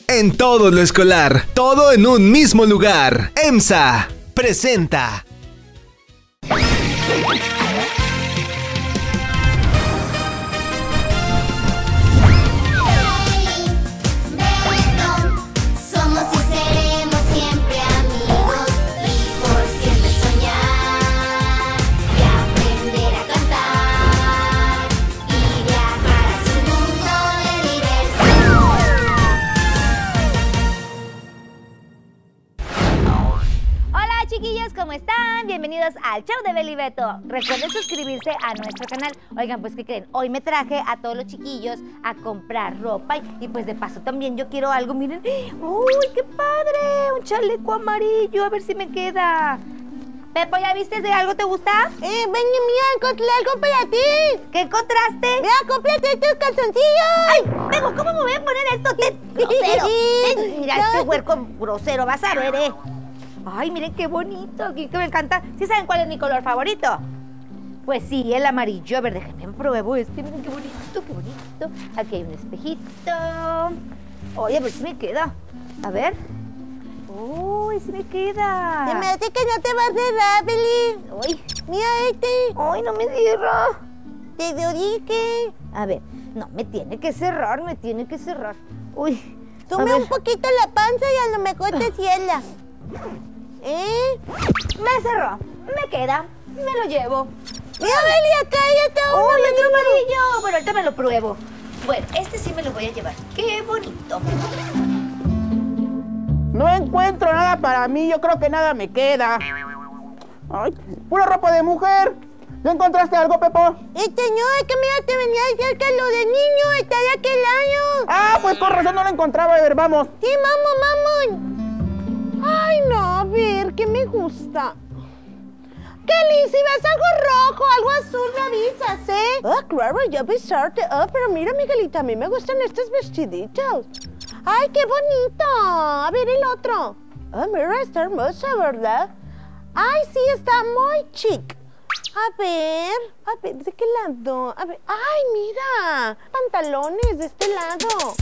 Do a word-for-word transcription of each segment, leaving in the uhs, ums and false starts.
en todo lo escolar, todo en un mismo lugar. EMSA presenta. Chiquillos, ¿cómo están? Bienvenidos al show de Beli y Beto. Recuerden suscribirse a nuestro canal. Oigan, pues, ¿qué creen? Hoy me traje a todos los chiquillos a comprar ropa y, y pues de paso también yo quiero algo, miren. ¡Uy, qué padre! Un chaleco amarillo, a ver si me queda. Pepo, ¿ya viste de algo? ¿Te gusta? Eh, ven, mía, encontré algo para ti. ¿Qué encontraste? Mira, cómprate estos calzoncillos. ¡Ay! Pepo, ¿cómo me voy a poner esto? ¡Qué grosero! Ten, mira, este huerco grosero, vas a ver, ¿eh? Ay, miren qué bonito, aquí que me encanta. ¿Sí saben cuál es mi color favorito? Pues sí, el amarillo. A ver, déjenme pruebo este. Miren qué bonito, qué bonito. Aquí hay un espejito. Oye, a ver si me queda. A ver. Uy, sí me queda. Se me hace que no te va a cerrar, Beli. Uy, mira este. Ay, no me cierra. Te lo dije. A ver, no, me tiene que cerrar, me tiene que cerrar. Uy. Sube un poquito la panza y a lo mejor te cierra. ¿Eh? Me cerró, me queda, me lo llevo. Mira, Beli, acá ya está uno. ¡Uy, otro amarillo! Bueno, ahorita me lo pruebo. Bueno, este sí me lo voy a llevar. ¡Qué bonito! No encuentro nada para mí, yo creo que nada me queda. Ay, pura ropa de mujer. ¿Ya encontraste algo, Pepo? Este no, es que mira, te venía a decir que lo de niño está de aquel año. Ah, pues con razón no lo encontraba. A ver, vamos. Sí, vamos, vamos. Ay, no, a ver, ¿qué me gusta? Kelly, si ves algo rojo, algo azul, me avisas, ¿eh? Ah, claro, ya avisarte. Ah, pero mira, Miguelita, a mí me gustan estos vestiditos. Ay, qué bonito. A ver el otro. Ah, mira, está hermosa, ¿verdad? Ay, sí, está muy chic. A ver, a ver, ¿de qué lado? A ver, ay, mira, pantalones de este lado.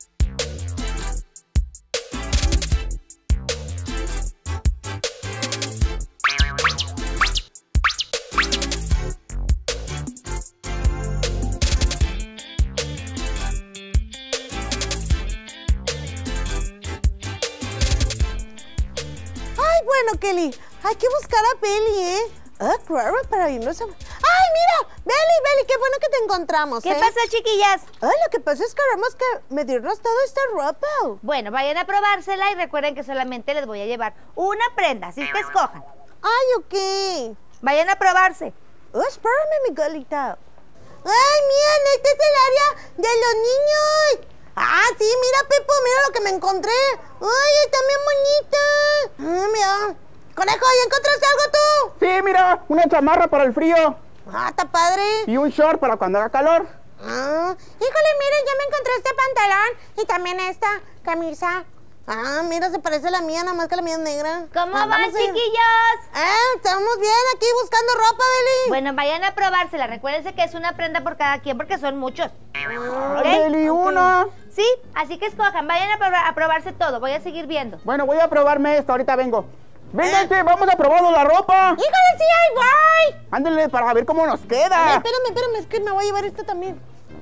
Bueno, Kelly, hay que buscar a Beli, ¿eh? Ah, claro, para irnos a... ¡Ay, mira! Beli, Beli, qué bueno que te encontramos, ¿Qué ¿eh? pasa, chiquillas? Ah, lo que pasa es que queremos que medirnos toda esta ropa. Bueno, vayan a probársela y recuerden que solamente les voy a llevar una prenda, así que escojan. Ay, ok. Vayan a probarse. Oh, espérame, Miguelita. ¡Ay, miren! Este es el área de los niños. Ah, sí, mira, Pepo, mira lo que me encontré. Ay, está bien bonita. Ah, mira. Conejo, ¿ya encontraste algo tú? Sí, mira, una chamarra para el frío. Ah, está padre. Y un short para cuando haga calor. Ah, híjole, miren, ya me encontré este pantalón y también esta camisa. Ah, mira, se parece a la mía, nada más que la mía es negra. ¿Cómo ah, van, chiquillos? Ah, estamos bien aquí buscando ropa, Beli. Bueno, vayan a probársela. Recuérdense que es una prenda por cada quien porque son muchos. Ah, ¿okay? Beli, una. Sí, así que escojan. Vayan a, probar, a probarse todo. Voy a seguir viendo. Bueno, voy a probarme esto. Ahorita vengo. Vénganse, eh. vamos a probarnos la ropa. Híjole, sí, ahí voy. Ándale para ver cómo nos queda. Ver, espérame, espérame, es que me voy a llevar esto también.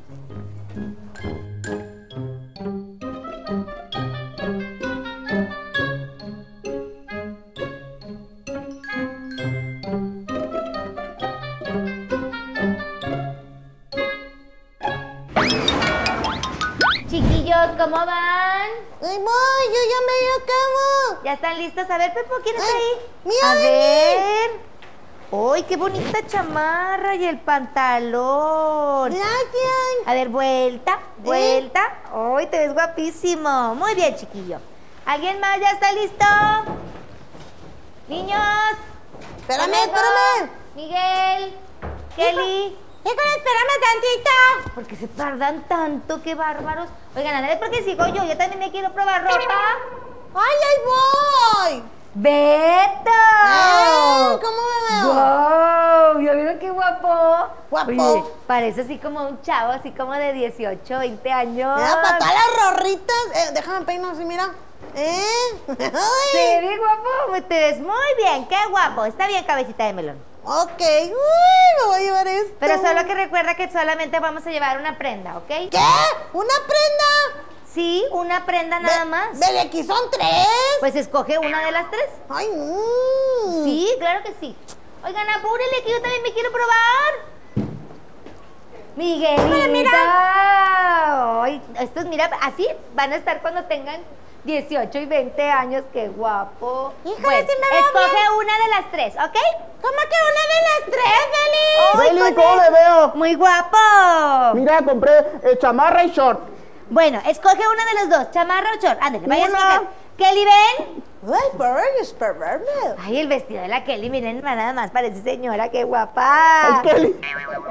Chiquillos, ¿cómo van? Ay, voy, yo ya me acabo. ¿Ya están listos? A ver, Pepo, ¿quién está ahí? Mira, a ver. ¡Uy, qué bonita chamarra y el pantalón! Gracias. A ver, vuelta, vuelta. ¡Uy, te ves guapísimo! Muy bien, chiquillo. ¿Alguien más ya está listo? Niños. Espérame, Conejo, espérame. Miguel, Kelly. Híjole, espérame tantito. ¿Por qué se tardan tanto? ¡Qué bárbaros! Oigan, a ver, ¿por qué sigo yo? Yo también me quiero probar ropa. ¡Ay, ahí voy! ¡Beto! ¡Ah! ¿Cómo me veo? ¡Wow! ¿Ya vieron qué guapo? Guapo. Oye, parece así como un chavo, así como de dieciocho, veinte años. Mira, para todas las rorritas. Eh, déjame peinar así, mira. ¿Eh? Sí, bien guapo, te ves muy bien, qué guapo. Está bien, cabecita de melón. Ok. Uy, me voy a llevar esto. Pero solo que recuerda que solamente vamos a llevar una prenda, ¿ok? ¿Qué? ¿Una prenda? Sí, una prenda nada Ve- más. Vele, aquí son tres. Pues escoge una de las tres. Ay, no. Sí, claro que sí. Oigan, apúrenle que yo también me quiero probar. Miguelita. Mira. Ay, estos, mira, así van a estar cuando tengan dieciocho y veinte años. ¡Qué guapo! Híjole, Bueno, sí me veo escoge bien. una de las tres, ¿ok? ¿Cómo que una de las tres, Beli? Beli, ¿cómo me veo? Muy guapo. Mira, compré eh, chamarra y short. Bueno, escoge una de los dos, chamarra o short. Ándale, vaya a Una. escoger. Kelly, ven. Ay, pero es para verme. Ay, el vestido de la Kelly, miren, nada más parece señora, qué guapa. Ay, Kelly.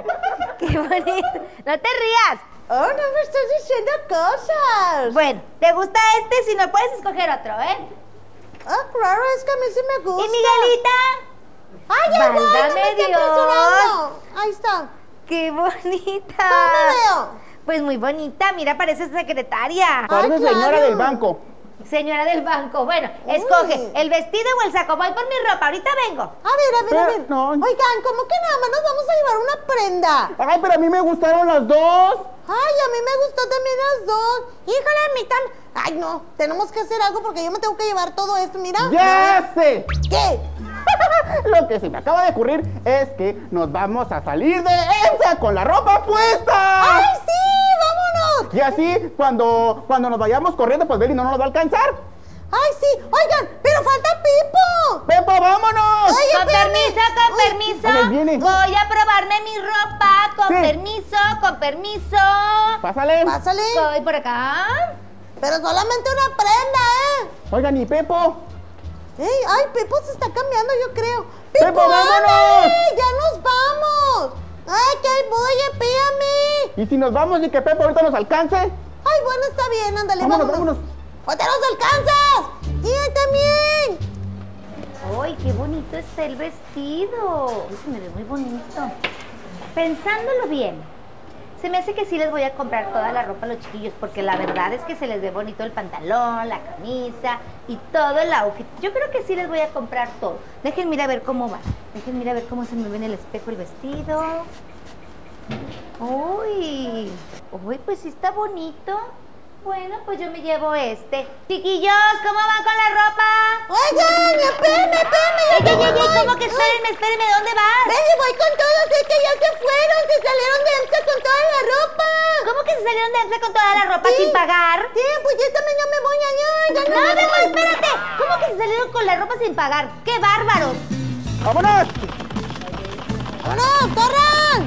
Qué bonito. No te rías. Oh, no me estás diciendo cosas. Bueno, ¿te gusta este? Si no, puedes escoger otro, ¿eh? Ah, claro, es que a mí sí me gusta. ¿Y Miguelita? ¡Ay, ya voy! ¡No me ¡Válgame está Dios! presionando! Ahí está. ¡Qué bonita! ¿Cómo me veo? Pues muy bonita, mira, parece secretaria. Parece claro. señora del banco. Señora del banco. Bueno, escoge Uy. el vestido o el saco. Voy por mi ropa, ahorita vengo. A ver, a ver, a Pero, ver. no. Oigan, ¿cómo que nada más nos vamos a llevar una prenda? Ay, pero a mí me gustaron las dos. Ay, a mí me gustó también las dos. Híjole, a mí también. Ay, no, tenemos que hacer algo porque yo me tengo que llevar todo esto, mira. ¡Ya sé! ¿Qué? Lo que se me acaba de ocurrir es que nos vamos a salir de EMSA con la ropa puesta. ¡Ay, sí! ¡Vámonos! Y así, cuando, cuando nos vayamos corriendo, pues Beli no nos va a alcanzar. ¡Ay, sí! Oigan, pero falta Pipo. ¡Pepo, vámonos! Oye, Con espérame. permiso, con Uy, permiso. ahí viene. Voy a probarme mi ropa. Con Sí. permiso, con permiso. Pásale. Pásale. Voy por acá. Pero solamente una prenda, ¿eh? Oigan, ¿y Pepo? Ey, ay, Pipo se está cambiando, yo creo. ¡Pepo, vámonos! ándale! ¡Ya nos vamos! ¡Ay, que ahí voy, espérame! ¿Y si nos vamos y que Pepo ahorita nos alcance? Ay, bueno, está bien, ándale, Vámonos, vámonos. vámonos. ¡Ahorita nos alcanzas! ¡Y él también! ¡Ay, qué bonito está el vestido! Uy, se me ve muy bonito. Pensándolo bien, se me hace que sí les voy a comprar toda la ropa a los chiquillos, porque la verdad es que se les ve bonito el pantalón, la camisa y todo el outfit. Yo creo que sí les voy a comprar todo. Déjenme ir a ver cómo va. Déjenme ir a ver cómo se me ve en el espejo el vestido. ¡Uy! ¡Uy, pues sí está bonito! Bueno, pues yo me llevo este. Chiquillos, ¿cómo van con la ropa? Oigan, espérame, espérame. ¡Ey, ya ey, me ey, ey! voy. ¿Cómo que espérenme, espérenme? ¿Dónde vas? Ven, voy con todos, es que ya se fueron, se salieron de EMSA con toda la ropa. ¿Cómo que se salieron de EMSA con toda la ropa Sí. sin pagar? Sí, pues yo también ya me voy allá, ya no, No, me no, voy. espérate. ¿Cómo que se salieron con la ropa sin pagar? ¡Qué bárbaros! ¡Vámonos! ¡Vámonos, corran!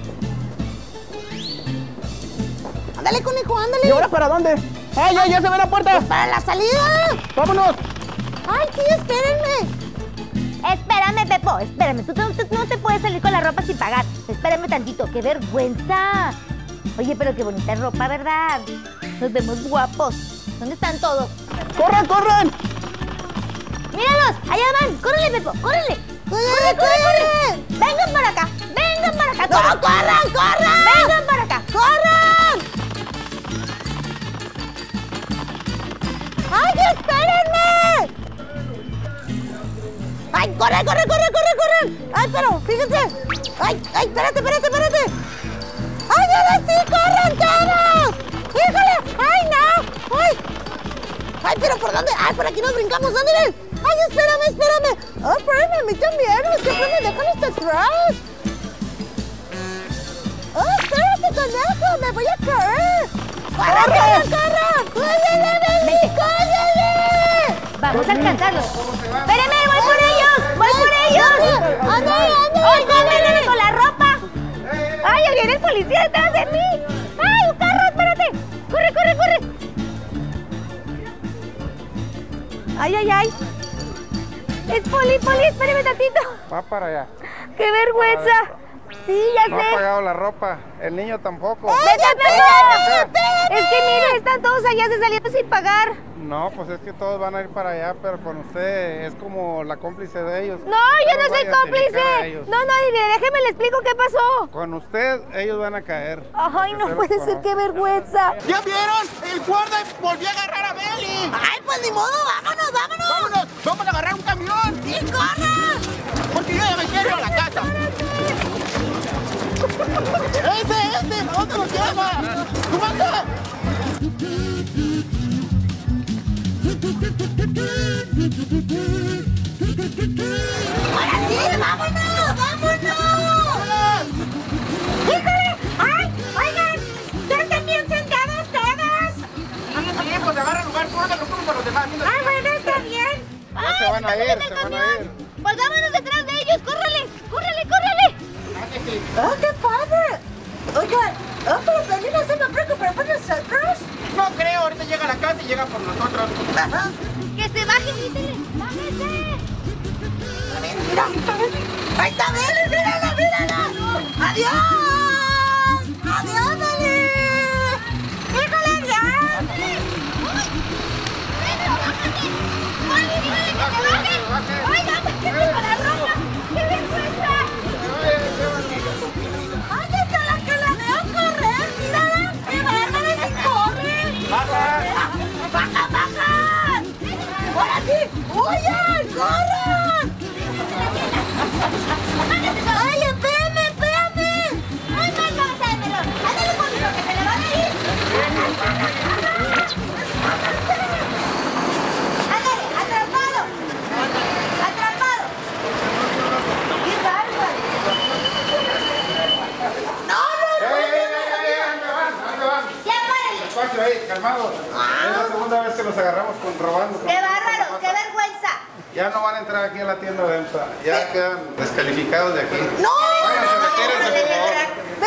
Ándale, conejo, ándale. ¿Y ahora para dónde? ¡Ay, ya, ya se ve la puerta! ¡Para la salida! ¡Vámonos! ¡Ay, sí, espérenme! Espérame, Pepo, espérame. Tú, tú- tú no te puedes salir con la ropa sin pagar. Espérame tantito, qué vergüenza. Oye, pero qué bonita ropa, ¿verdad? Nos vemos guapos. ¿Dónde están todos? ¡Corran, corran! ¡Míralos! ¡Allá van! ¡Córrele, Pepo! ¡Córrele! ¡Corre, corre! ¡Vengan para acá! ¡Vengan para acá! ¡No, todos! corran, corran! ¡Vengan para acá! ¡Corran! ¡Ay, espérenme! ¡Ay, corre, corre, corre, corre, corre! ¡Ay, pero, fíjense! ¡Ay, ay, espérate, espérate, espérate! ¡Ay, ahora sí, corran todos! ¡Híjole! ¡Ay, no! ¡Ay! ¡Ay, pero por dónde! ¡Ay, por aquí nos brincamos! ¡Ándale! ¡Ay, espérame, espérame! ¡Ay, espérame, a mí también! ¡Siempre me dejan hasta atrás! ¡Ay, espérate, conejo! ¡Me voy a caer! ¡Corran, corran, corran! ¡Córrele, Beli! ¡Córrele! ¡Vamos a alcanzarlos! ¡Espérame! ¡Voy por ellos! ¡Voy por ellos! ¡Ándale, ándale! ¡Oigan, vénganme con la ropa! ¡Ay, ya viene el policía detrás de mí! ¡Ay, un carro, espérate! ¡Corre, corre, corre! ¡Ay, ay, ay! ¡Es poli, poli! ¡Espérame tantito! Va para allá. ¡Qué vergüenza! Sí, ya No ha sé. pagado la ropa. El niño tampoco. ¡Vete, Pepo! Es que mire, están todos allá, se salieron sin pagar. No, pues es que todos van a ir para allá, pero con usted es como la cómplice de ellos. No, yo no soy vaya a cómplice. identificar a ellos. No, no, déjeme le explico qué pasó. Con usted ellos van a caer. Ay, no Usted puede los ser, conoce. qué vergüenza. ¿Ya vieron? El guarda volvió a agarrar a Beli. Ay, pues ni modo, vámonos, vámonos. ¡Vámonos! ¡Vamos a agarrar un camión! ¡Y corra! Porque yo ya me quiero a la casa. ¡Ese, ese! ¿Dónde lo lleva? ¡Comanda! ¡Ahora sí, vámonos, vámonos! ¡Híjole! ¡Ay, oigan! ¡Ya están bien sentados todos! Ándale, sí, pues agarra lugar, tú hágalo como para los demás. ¡Ah, bueno, está bien! Ya se van a ir, se van a ir. Volvámonos detrás de ellos, córrele, córrele, córrele. ¡Ah, qué padre! Oigan, oh, pero Beli no se va a preocupar por nosotros. No creo, ahorita llega a la casa y llega por nosotros. Ajá. Que se bajen, grítele, bájense. Mira, ahí está Beli, mírala, mírala. ¡Adiós! ¡Adiós, Beli! ¡Híjole, ya! Oigan, ¿qué se con la ropa? ¡Qué vergüenza! ¡Ay, está la que la veo correr! ¡Mírala! ¡Qué bárbara si corre! ¡Baja! ¡Baja, baja! ¡Ahora sí! ¡Huyan! ¡Corran! ¡Ay, espérame, espérame! ¡Ay, más cabeza de melón! ¡Ándale conmigo, que se le van a ir! ¡Ándale, atrapado! ¡Atrapado! ¡Qué bárbaro! ¡No, no, no! ¡Ey, ey, ey, ey! ¿Dónde van? ¿Dónde van? ¡Ya párenle! Despacio ahí, calmados. Es la segunda vez que los agarramos con robando. ¡Qué bárbaro! ¡Qué vergüenza! Ya no van a entrar aquí a la tienda de EMSA. Ya quedan descalificados de aquí. ¡No! Váyanse, retírense, por favor.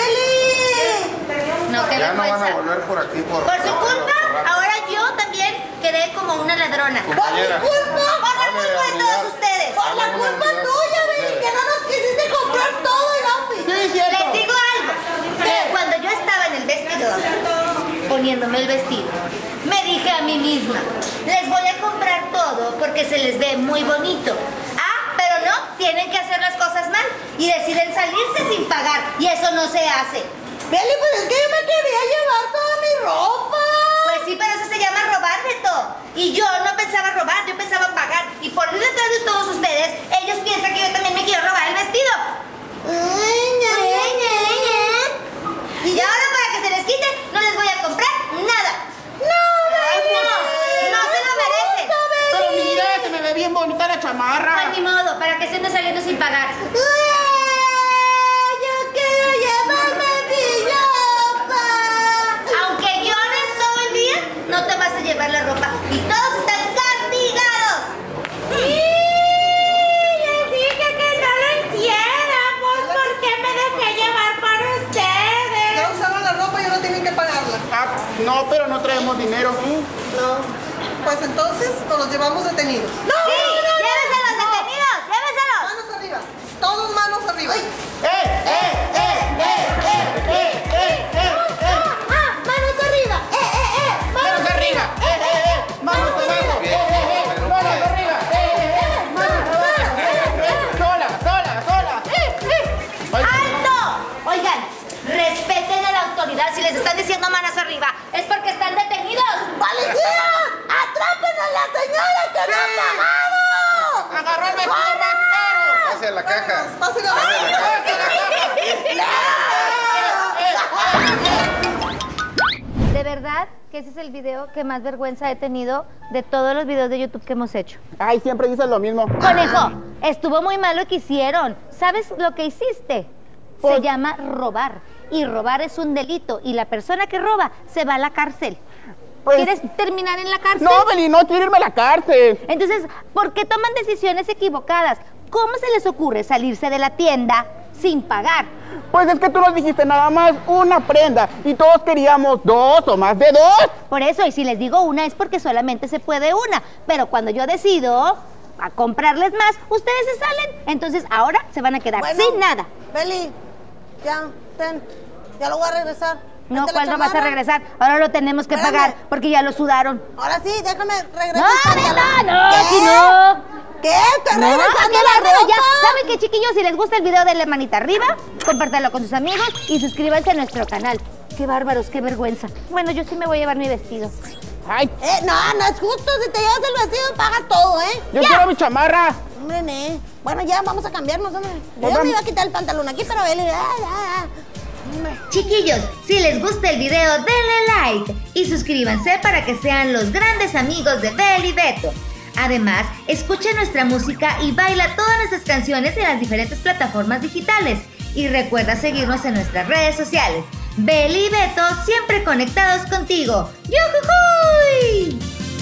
¡Beli! No, qué Ya no van a vergüenza. volver por aquí por... Por su por- culpa, por- ahora yo también quedé como una ladrona. Compañera. ¡Por mi culpa! Por la Dame culpa de unidad. todos ustedes. ¡Por la Dame culpa unidad. tuya, Beli! ¡Que no nos quisiste comprar todo el outfit! Sí, cierto. Les digo algo. Que cuando yo estaba en el vestidor, poniéndome el vestido, me dije a mí misma, les voy a comprar todo porque se les ve muy bonito. Ah, pero no, tienen que hacer las cosas mal y deciden salirse sin pagar. Y eso no se hace. Beli, pues es que yo me quería llevar toda mi ropa. Pues sí, pero eso se llama robar, Beto. Y yo no pensaba robar, yo pensaba pagar. Y por ir detrás de todos ustedes, ellos piensan que yo también me quiero robar el vestido. Ay, ña, ña, ña, ña. Y ahora para que se les quite, no les voy a comprar nada. No, Ay, Beli. no, no se lo merecen. Pero mira, se me ve bien bonita la chamarra. Pues ni modo, para que se anden saliendo sin pagar. Ay, yo quiero llevarme mi ropa. Aunque llores todo el día, no te vas a llevar la ropa. Y todos están castigados. Sí, les dije que no lo hiciéramos. ¿Por qué me dejé llevar por ustedes? Ya usaron la ropa y ahora tienen que pagarla. Ah, no, pero no traemos dinero. No. Pues entonces nos los llevamos detenidos. No, Sí, no, no, no. lléveselos, detenidos, lléveselos. Manos arriba. Todos manos arriba. ¡Eh, eh, eh, eh, eh, eh, eh, eh, eh! Ah, manos arriba. Eh, eh, eh. ¡Manos arriba! ¡Eh, eh, eh! ¡Manos abajo! ¡Eh, eh, eh! ¡Manos arriba! ¡Eh, eh, eh! ¡Manos abajo! ¡Eh, eh, eh! ¡Sola, sola, sola! ¡Eh, eh! ¡Alto! Oigan, respeten a la autoridad. Si les están diciendo manos arriba, es porque están detenidos. ¡Policía! ¡Atrapen a la señora que no ha pagado! ¡Agarró el vestido más caro! Pase a la caja. Pásenla. De verdad que ese es el video que más vergüenza he tenido de todos los videos de YouTube que hemos hecho. Ay, siempre dices lo mismo. Conejo, estuvo muy mal lo que hicieron. ¿Sabes lo que hiciste? Se Pues- llama robar. Y robar es un delito. Y la persona que roba se va a la cárcel. Pues- ¿Quieres terminar en la cárcel? No, Beli, no quiero irme a la cárcel. Entonces, ¿por qué toman decisiones equivocadas? ¿Cómo se les ocurre salirse de la tienda sin pagar? Pues es que tú nos dijiste nada más una prenda y todos queríamos dos o más de dos. Por eso, y si les digo una es porque solamente se puede una. Pero cuando yo decido a comprarles más, ustedes se salen. Entonces, ahora se van a quedar Bueno. sin nada. Beli, ya, ten. Ya lo voy a regresar. No, ¿Viste la ¿cuándo vas a chamarra? regresar? Ahora lo tenemos que Espérame. pagar porque ya lo sudaron. Ahora sí, déjame regresar. No, el Beto, pantalón. no, ¿Qué? aquí no. ¿Qué? ¿Estás No, regresando qué la bárbaro, ropa? ya. ¿Saben qué, chiquillos? Si les gusta el video, denle manita arriba, compártanlo con sus amigos y suscríbanse a nuestro canal. Qué bárbaros, qué vergüenza. Bueno, yo sí me voy a llevar mi vestido. Ay, Eh, no, no es justo. Si te llevas el vestido, pagas todo, ¿eh? yo quiero mi chamarra. Hombre, ne. Bueno, ya vamos a cambiarnos, hombre. Yo Pues me vamos. iba a quitar el pantalón aquí, pero él... ah, ah, ah. Hombre. Chiquillos, si les gusta el video, denle like y suscríbanse para que sean los grandes amigos de Bel y Beto. Además, escucha nuestra música y baila todas nuestras canciones en las diferentes plataformas digitales. Y recuerda seguirnos en nuestras redes sociales. Bel y Beto, siempre conectados contigo. ¡Yujujuy!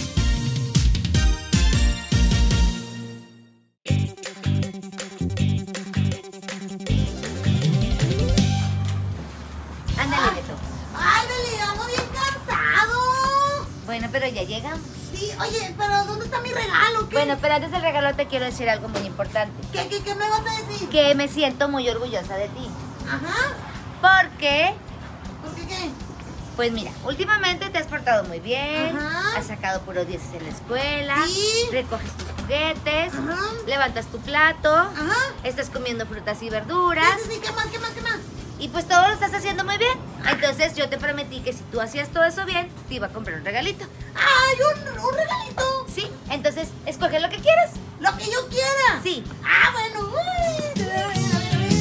Ándale, Beto. Ay, Beli, ando bien cansado. Bueno, pero ya llegamos. Sí, oye, pero ¿dónde está mi regalo? ¿Qué? Bueno, pero antes del regalo te quiero decir algo muy importante. ¿Qué, qué, qué me vas a decir? Que me siento muy orgullosa de ti. Ajá. Porque, ¿Por qué qué? pues mira, últimamente te has portado muy bien, Ajá. has sacado puros dieces en la escuela, Sí. recoges tus juguetes, Ajá. levantas tu plato, Ajá. estás comiendo frutas y verduras, Sí, sí, sí, ¿qué más, qué más, qué más? y pues todo lo estás haciendo muy bien. Entonces yo te prometí que si tú hacías todo eso bien, te iba a comprar un regalito. ¡Ay, un, un regalito! Sí, entonces escoge lo que quieras. ¡Lo que yo quiera! Sí. ¡Ah, bueno! Uy, a ver, a ver, a ver.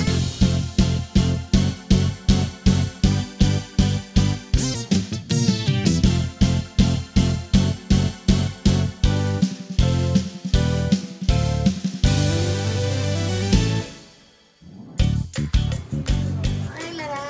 Ay, la, la.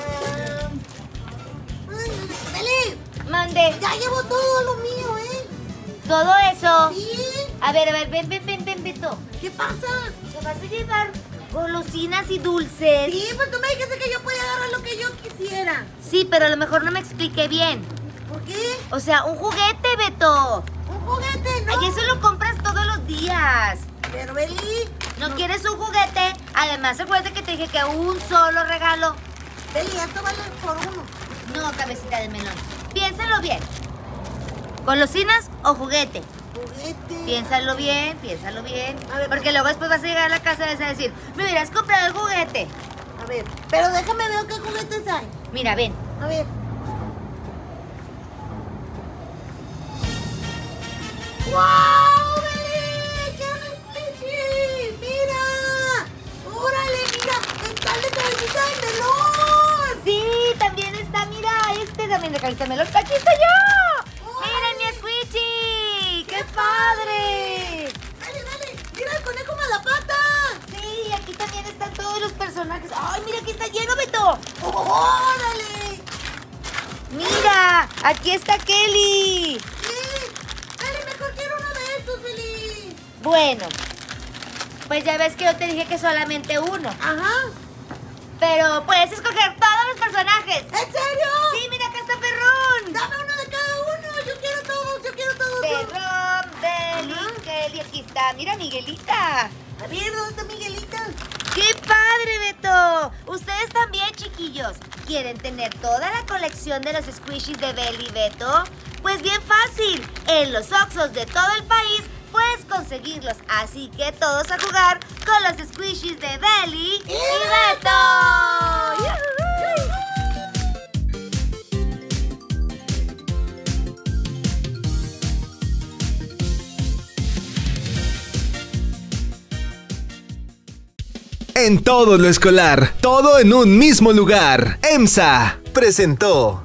Ay, Beli, Mande, ya llevo todo lo mío, ¿eh? todo eso. ¿Sí? A ver, a ver, ven, ven, ven, ven, Beto. ¿Qué pasa? ¿Se vas a llevar golosinas y dulces? Sí, pues tú me dijiste que yo podía agarrar lo que yo quisiera. Sí, pero a lo mejor no me expliqué bien. ¿Por qué? O sea, un juguete, Beto. Un juguete, ¿no? Ay, eso lo compras todos los días. Pero, Beli, ¿No, quieres un juguete? Además, acuérdate que te dije que un solo regalo. Beli, esto vale por uno. No, cabecita de melón. Piénsalo bien. ¿Golosinas o juguete? Juguete. Piénsalo bien, piénsalo bien. A ver, Porque luego después vas a llegar a la casa y vas a decir, me hubieras comprado el juguete. A ver, pero déjame ver qué juguetes hay. Mira, ven. A ver. ¡Wow, Beli! ¡Qué squishy! ¡Mira! ¡Órale, mira! ¡Está el de cabecita de melón! Sí, también está, mira, este también de cabecita de melón. ¡Aquí está yo! ¡Miren mi squishy! ¡Qué padre! ¡Dale, dale! ¡Mira el conejo malapata! Sí, aquí también están todos los personajes. ¡Ay, mira, aquí está lleno, Beto! ¡Órale! ¡Mira! ¡Aquí está Kelly! ¡Sí! ¡Dale, mejor quiero uno de estos, Beli! Bueno, pues ya ves que yo te dije que solamente uno. Ajá. Pero puedes escoger todos los personajes. ¿En serio? Sí, mira, acá está Perrón. Dame uno de cada uno. Yo quiero todos, yo quiero todos. Perrón, Beli, Ajá. Kelly, aquí está. Mira, Miguelita. A ver, ¿dónde está Miguelita? ¡Qué padre, Beto! Ustedes también, chiquillos. ¿Quieren tener toda la colección de los squishies de Beli y Beto? Pues bien fácil. En los Oxxos de todo el país puedes conseguirlos. Así que todos a jugar con los squishies de Beli y Beto. ¡Yujú! En todo lo escolar, todo en un mismo lugar. EMSA presentó.